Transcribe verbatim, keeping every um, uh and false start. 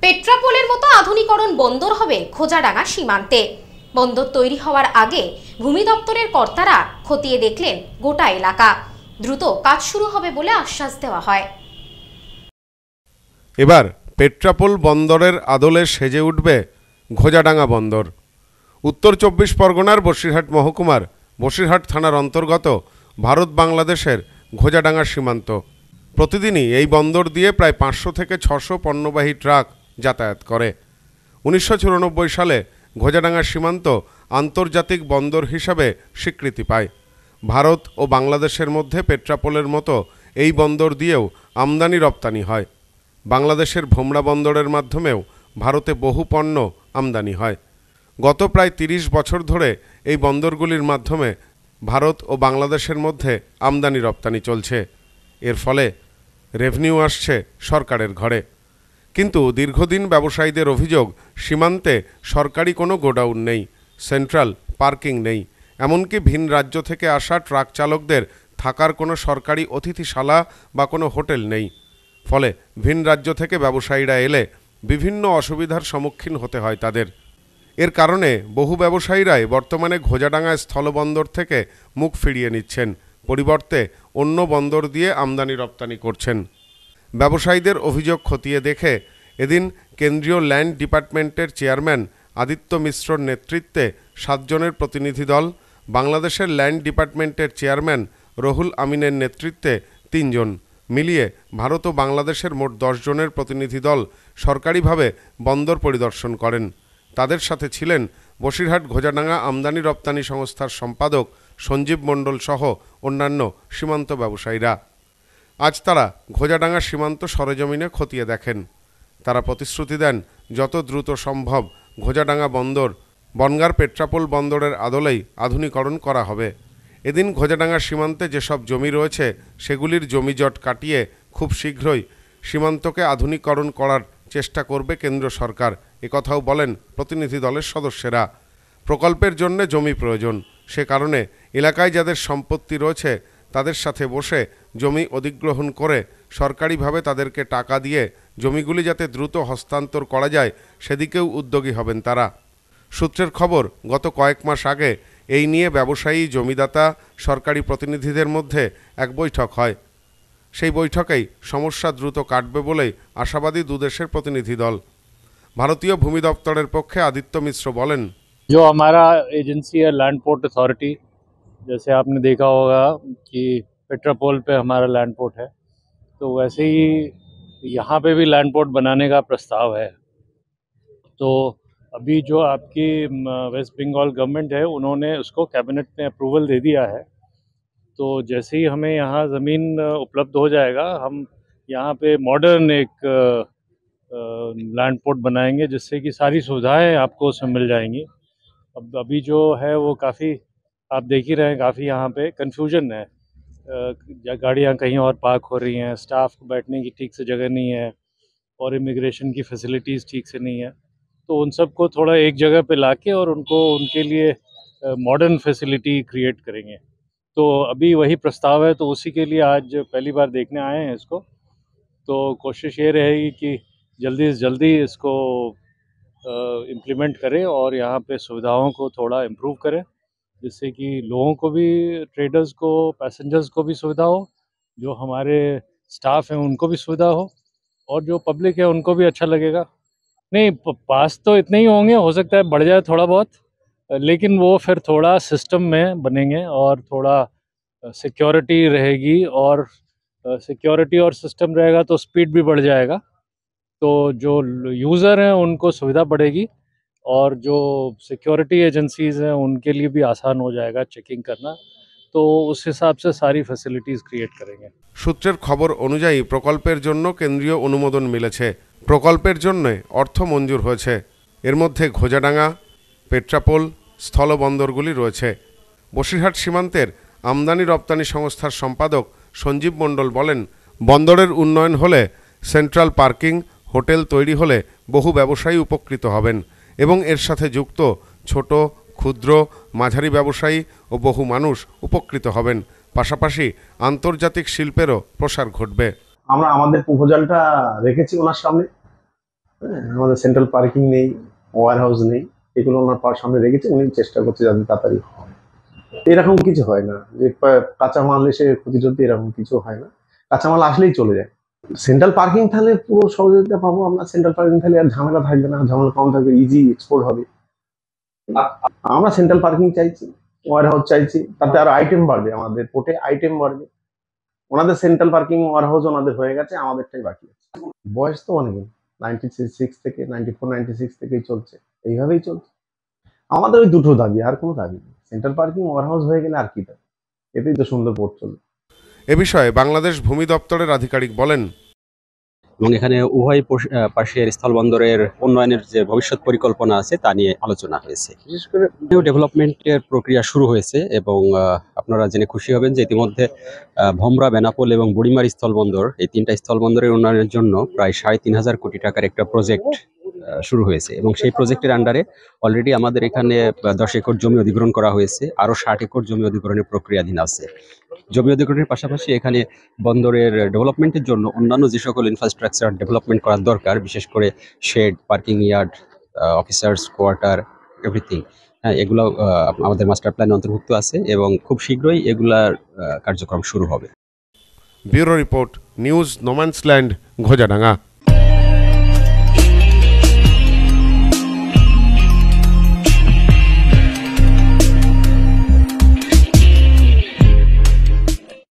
পেট্রাপোলের মতো আধুনিকরণ বন্দর হবে খোজাডাঙ্গা সীমান্তে। বন্দর তৈরি হওয়ার আগে ভূমি দপ্তরের কর্তারা খতিয়ে দেখলেন গোটা এলাকা। দ্রুত কাজ শুরু হবে বলে আশ্বাস দেওয়া হয়। এবার পেট্রাপোল বন্দরের আদলে সেজে উঠবে খোজাডাঙ্গা বন্দর। উত্তর চব্বিশ পরগনার বসিরহাট মহকুমার বসিরহাট থানার অন্তর্গত ভারত বাংলাদেশের খোজাডাঙ্গা সীমান্ত। প্রতিদিনই এই বন্দর দিয়ে প্রায় পাঁচশো থেকে ছশো পণ্যবাহী ট্রাক যাতায়াত করে। উনিশশো চুরানব্বই সালে খোজাডাঙ্গা সীমান্ত আন্তর্জাতিক বন্দর হিসাবে স্বীকৃতি পায়। ভারত ও বাংলাদেশের মধ্যে পেট্রাপোলের মতো এই বন্দর দিয়েও আমদানি রপ্তানি হয়। বাংলাদেশের ভোমরা বন্দরের মাধ্যমেও ভারতে বহু পণ্য আমদানি হয়। গত প্রায় তিরিশ বছর ধরে এই বন্দরগুলির মাধ্যমে ভারত ও বাংলাদেশের মধ্যে আমদানি রপ্তানি চলছে। এর ফলে রেভিনিউ আসছে সরকারের ঘরে। কিন্তু দীর্ঘদিন ব্যবসায়ীদের অভিযোগ, সীমান্তে সরকারি কোনো গোডাউন নেই, সেন্ট্রাল পার্কিং নেই, এমনকি ভিন রাজ্য থেকে আসা ট্রাক চালকদের থাকার কোনো সরকারি অতিথিশালা বা কোনো হোটেল নেই। ফলে ভিন রাজ্য থেকে ব্যবসায়ীরা এলে বিভিন্ন অসুবিধার সম্মুখীন হতে হয় তাদের। এর কারণে বহু ব্যবসায়ীরাই বর্তমানে খোজাডাঙ্গা স্থলবন্দর থেকে মুখ ফিরিয়ে নিচ্ছেন, পরিবর্তে অন্য বন্দর দিয়ে আমদানি রপ্তানি করছেন। ব্যবসায়ীদের অভিযোগ খতিয়ে দেখে এদিন কেন্দ্রীয় ল্যান্ড ডিপার্টমেন্টের চেয়ারম্যান আদিত্য মিশ্রর নেতৃত্বে সাতজনের প্রতিনিধি দল, বাংলাদেশের ল্যান্ড ডিপার্টমেন্টের চেয়ারম্যান রহুল আমিনের নেতৃত্বে তিনজন, মিলিয়ে ভারত ও বাংলাদেশের মোট দশ জনের প্রতিনিধি দল সরকারিভাবে বন্দর পরিদর্শন করেন। তাদের সাথে ছিলেন বসিরহাট খোজাডাঙ্গা আমদানি রপ্তানি সংস্থার সম্পাদক সঞ্জীব মণ্ডল সহ অন্যান্য সীমান্ত ব্যবসায়ীরা। আজ তারা খোজাডাঙ্গা সীমান্ত সরেজমিনে খতিয়ে দেখেন। তারা প্রতিশ্রুতি দেন যত দ্রুত সম্ভব খোজাডাঙ্গা বন্দর বনগাঁর পেট্রাপোল বন্দরের আদলেই আধুনিকরণ করা হবে। এদিন খোজাডাঙ্গা সীমান্তে যেসব জমি রয়েছে সেগুলির জমিজট কাটিয়ে খুব শীঘ্রই সীমান্তকে আধুনিকরণ করার চেষ্টা করবে কেন্দ্র সরকার, একথাও বলেন প্রতিনিধি দলের সদস্যরা। প্রকল্পের জন্য জমি প্রয়োজন, সে কারণে এলাকায় যাদের সম্পত্তি রয়েছে তাদের সাথে বসে জমি অধিগ্রহণ করে সরকারিভাবে তাদেরকে টাকা দিয়ে জমিগুলি যাতে দ্রুত হস্তান্তর করা যায় সেদিকেও উদ্যোগী হবেন তারা। সূত্রের খবর, গত কয়েক মাস আগে এই নিয়ে ব্যবসায়ী, জমিদাতা, সরকারি প্রতিনিধিদের মধ্যে এক বৈঠক হয়। সেই বৈঠকেই সমস্যা দ্রুত কাটবে বলেই আশাবাদী দুদেশের প্রতিনিধি দল। ভারতীয় ভূমি দপ্তরের পক্ষে আদিত্য মিশ্র বলেন, जो हमारा एजेंसी है लैंड पोर्ट अथॉरिटी, जैसे आपने देखा होगा कि पेट्रापोल पे हमारा लैंड पोर्ट है, तो वैसे ही यहाँ पे भी लैंड पोर्ट बनाने का प्रस्ताव है। तो अभी जो आपकी वेस्ट बंगाल गवर्नमेंट है उन्होंने उसको कैबिनेट में अप्रूवल दे दिया है। तो जैसे ही हमें यहाँ ज़मीन उपलब्ध हो जाएगा, हम यहाँ पे मॉडर्न एक लैंड पोर्ट बनाएंगे जिससे कि सारी सुविधाएं आपको उसमें मिल जाएंगी। अब अभी जो है वो काफ़ी आप देख ही रहे हैं, काफ़ी यहाँ पे कन्फ्यूजन है, गाड़ियाँ कहीं और पार्क हो रही हैं, स्टाफ को बैठने की ठीक से जगह नहीं है और इमिग्रेशन की फैसिलिटीज़ ठीक से नहीं है। तो उन सब को थोड़ा एक जगह पे लाके और उनको उनके लिए मॉडर्न फैसिलिटी क्रिएट करेंगे। तो अभी वही प्रस्ताव है, तो उसी के लिए आज पहली बार देखने आए हैं इसको। तो कोशिश ये रहेगी कि जल्दी से जल्दी इसको इम्प्लीमेंट करें और यहाँ पे सुविधाओं को थोड़ा इम्प्रूव करें, जिससे कि लोगों को भी, ट्रेडर्स को, पैसेंजर्स को भी सुविधा हो, जो हमारे स्टाफ हैं उनको भी सुविधा हो और जो पब्लिक है उनको भी अच्छा लगेगा। नहीं, पास तो इतने ही होंगे, हो सकता है बढ़ जाए थोड़ा बहुत, लेकिन वो फिर थोड़ा सिस्टम में बनेंगे और थोड़ा सिक्योरिटी रहेगी, और सिक्योरिटी और सिस्टम रहेगा तो स्पीड भी बढ़ जाएगा, तो जो यूज़र हैं उनको सुविधा बढ़ेगी और जो सिक्योरिटी एजेंसीज़ हैं उनके लिए भी आसान हो जाएगा चेकिंग करना। तो उस हिसाब से सारी फैसिलिटीज़ क्रिएट करेंगे। সূত্রের খবর অনুযায়ী প্রকল্পের জন্য কেন্দ্রীয় অনুমোদন মিলেছে, প্রকল্পের জন্য অর্থ মঞ্জুর হয়েছে। এর মধ্যে খোজাডাঙ্গা, পেট্রাপোল স্থলবন্দরগুলি রয়েছে। বসিরহাট সীমান্তের আমদানি রপ্তানি সংস্থার সম্পাদক সঞ্জীব মণ্ডল বলেন, বন্দরের উন্নয়ন হলে, সেন্ট্রাল পার্কিং, হোটেল তৈরি হলে বহু ব্যবসায়ী উপকৃত হবেন এবং এর সাথে যুক্ত ছোট, ক্ষুদ্র, মাঝারি ব্যবসায়ী ও বহু মানুষ উপকৃত হবেন। পাশাপাশি আন্তর্জাতিক শিল্পেরও প্রসার ঘটবে। আমরা আমাদের প্রপোজালটা রেখেছি ওনার সামনে, হ্যাঁ, আমাদের সেন্ট্রাল পার্কিং নেই, ওয়ার হাউস নেই, এগুলো ওনার পার সামনে রেখেছে, উনি চেষ্টা করছে যাতে তাড়াতাড়ি হয়। এরকম কিছু হয় না যে পা- কাঁচামাল এসে ক্ষতি টতি, এরকম কিছু হয় না, কাঁচামাল আসলেই চলে যায়। সেন্ট্রাল পার্কিং তাহলে পুরো সহযোগিতা পাবো আমরা, সেন্ট্রাল পার্কিং তাহলে আর ঝামেলা থাকবে না, ঝামেলা কম থাকবে, ইজি এক্সপোর্ট হবে। আমরা সেন্ট্রাল পার্কিং চাইছি, ওয়ার হাউস চাইছি, তাতে আরো আইটেম বাড়বে, আমাদের পোর্টে আইটেম বাড়বে। ওনাদের সেন্ট্রাল পার্কিং ওয়ার হাউস ওনাদের হয়ে গেছে, আমাদেরটাই বাকি আছে। বয়স তো অনেক, নাইনটি সিক্স থেকে নাইনটি ফোর নাইনটি সিক্স থেকেই চলছে, এইভাবেই চলছে। আমাদের ওই দুটো দাবি, আর কোনো দাবি নেই। সেন্ট্রাল পার্কিং ওয়ার হাউস হয়ে গেলে আর কি দাবি, এতেই তো সুন্দর পোর্ট চলবে। এ বিষয়ে বাংলাদেশ ভূমি দপ্তরের আধিকারিক বলেন, এবং এখানে উভয় পশ- আহ, পাশের স্থলবন্দরের উন্নয়নের যে ভবিষ্যৎ পরিকল্পনা আছে তা নিয়ে আলোচনা হয়েছে। বিশেষ করে নিউ ডেভেলপমেন্টের প্রক্রিয়া শুরু হয়েছে এবং আহ, আপনারা জেনে খুশি হবেন যে ইতিমধ্যে আহ, ভোমরা, বেনাপোল এবং বুড়িমারি স্থলবন্দর, এই তিনটা স্থলবন্দরের উন্নয়নের জন্য প্রায় সাড়ে তিন হাজার কোটি টাকার একটা প্রজেক্ট শুরু হয়েছে এবং সেই প্রজেক্টের আন্ডারে অলরেডি আমাদের এখানে আহ, দশ একর জমি অধিগ্রহণ করা হয়েছে, আরো ষাট একর জমি অধিগ্রহণের প্রক্রিয়াধীন আছে। জমি অধিগ্রহণের পাশাপাশি এখানে বন্দরের ডেভেলপমেন্টের জন্য অন্যান্য যে সকল ইনফ্রাস্ট্রাকচার ডেভেলপমেন্ট করার দরকার, বিশেষ করে shed, parking yard, officers quarter, everything, হ্যাঁ, এগুলো আহ, আমাদের মাস্টার প্ল্যানে অন্তর্ভুক্ত আছে এবং খুব শীঘ্রই এগুলার আহ, কার্যক্রম শুরু হবে। Bureau report, news no man's land, Ghojadanga.